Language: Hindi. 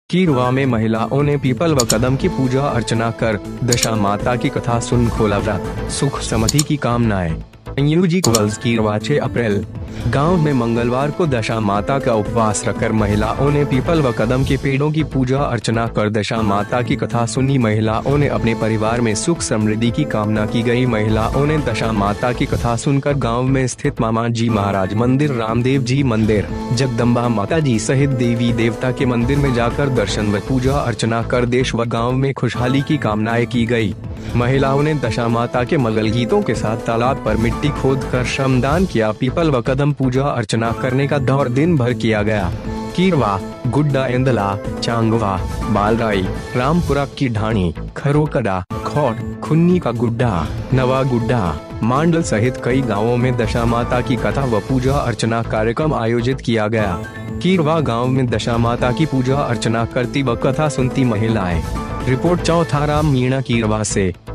कीरवा में महिलाओं ने पीपल व कदम की पूजा अर्चना कर दशा माता की कथा सुन खोला व्रत, सुख समृद्धि की कामनाएं। यूजी कुवल्स कीरवा 6 अप्रैल। गांव में मंगलवार को दशा माता का उपवास रखकर महिलाओं ने पीपल व कदम के पेड़ों की पूजा अर्चना कर दशा माता की कथा सुनी। महिलाओं ने अपने परिवार में सुख समृद्धि की कामना की गई। महिलाओं ने दशा माता की कथा सुनकर गांव में स्थित मामा जी महाराज मंदिर, रामदेव जी मंदिर, जगदम्बा माता जी सहित देवी देवता के मंदिर में जाकर दर्शन व पूजा अर्चना कर देश व गाँव में खुशहाली की कामनाएं की गयी। महिलाओं ने दशा माता के मंगल गीतों के साथ तालाब पर मिट्टी खोदकर श्रमदान किया। पीपल व कदम पूजा अर्चना करने का दौर दिन भर किया गया। कीरवा, गुड्डा, इंदला, चांगवा, बालराई, रामपुरा की ढाणी, खरोकड़ा, खोट, खुन्नी का गुड्डा, नवा गुड्डा, मांडल सहित कई गांवों में दशा माता की कथा व पूजा अर्चना कार्यक्रम आयोजित किया गया। कीरवा गांव में दशा माता की पूजा अर्चना करती व कथा सुनती महिलाएं। रिपोर्ट चौथाराम मीणा कीरवा से।